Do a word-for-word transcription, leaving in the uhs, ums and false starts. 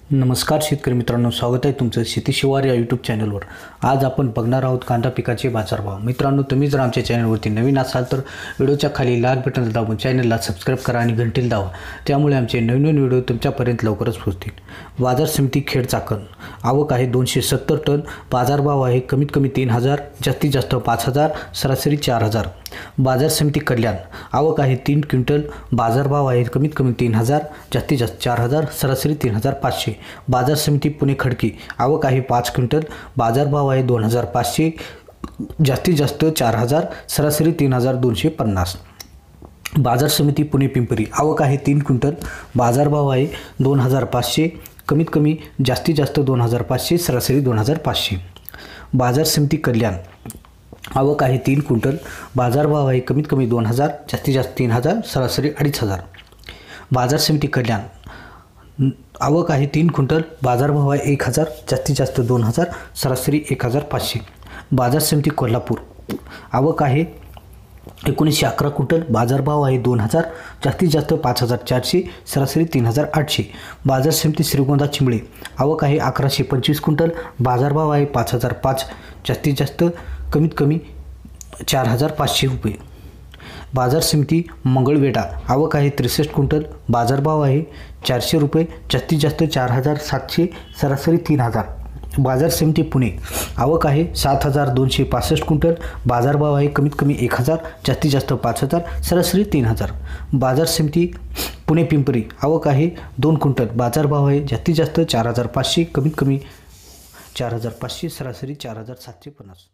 नमस्कार शेतकरी मित्रांनो, स्वागत आहे तुमचं शेती शिवार या यूट्यूब चॅनलवर। आज आपण बघणार आहोत कांदा पिकाचे बाजारभाव। मित्रांनो, तुम्ही जर आमच्या चॅनलवरती नवीन असाल तर व्हिडिओच्या खाली लाल बटन दाबून चॅनलला सबस्क्राइब करा आणि घंटीला दाबा, त्यामुळे आमचे नवीन व्हिडिओ तुमच्यापर्यंत लवकरच पोहोचतील। बाजार समिती खेड चाकण, आवक आहे दोनशे सत्तर टन, बाजारभाव आहे कमीत कमी तीन हजार, जास्तीत जास्त पाच हजार, सरासरी चार हजार। बाजार समिती कल्याण, आवक आहे तीन क्विंटल, बाजारभाव आहे कमीत कमी तीन हजार, जास्तीत जास्त चार हजार, सरासरी तीन हजार पाचशे। बाजार समिती पुणे खडकी, आवक आहे पाच क्विंटल, बाजारभाव आहे दोन हजार पाचशे, जास्तीत जास्त चार हजार, सरासरी तीन हजार दोनशे पन्नास। बाजार समिती पुणे पिंपरी, आवक आहे तीन क्विंटल, बाजारभाव आहे दोन हजार पाचशे, कमीत कमी जास्तीत जास्त दोन हजार पाचशे, सरासरी दोन हजार पाचशे। बाजार समिती कल्याण, आवक आहे तीन क्विंटल, बाजारभाव आहे कमीत कमी दोन हजार, जास्तीत जास्त तीन हजार, सरासरी अडीच हजार। बाजार समिती कल्याण, आवक आहे तीन क्विंटल, बाजारभाव आहे एक हजार, जास्तीत जास्त दोन हजार, सरासरी एक हजार पाचशे। बाजार समिती कोल्हापूर, आवक आहे एकोणीसशे अकरा क्विंटल, बाजारभाव आहे दोन हजार, जास्तीत जास्त पाच हजार चारशे, सरासरी तीन हजार आठशे। बाजार समिती श्रीगोंदा चिंबळे, आवक आहे अकराशे पंचवीस क्विंटल, बाजारभाव आहे पाच हजार पाच, जास्तीत जास्त कमीत कमी चार हजार पाचशे रुपये। बाजार समिती मंगळवेढा, आवक आहे त्रेसष्ट क्विंटल, बाजारभाव आहे चारशे रुपये, जास्तीत जास्त चार हजार सातशे, सरासरी तीन हजार। बाजार समिती पुणे, आवक आहे सात हजार दोनशे पासष्ट क्विंटल, बाजारभाव आहे कमीत कमी एक हजार, जास्तीत जास्त पाच हजार, सरासरी तीन हजार। बाजार समिती पुणे पिंपरी, आवक आहे दोन क्विंटल, बाजारभाव आहे जास्तीत जास्त चार हजार पाचशे, कमीत कमी चार हजार पाचशे, सरासरी चार हजार सातशे पन्नास।